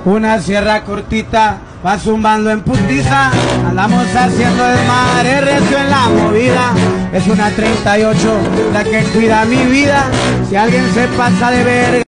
Una sierra cortita va zumbando en putiza, andamos haciendo desmadre recio en la movida. Es una 38 la que cuida mi vida, si alguien se pasa de verga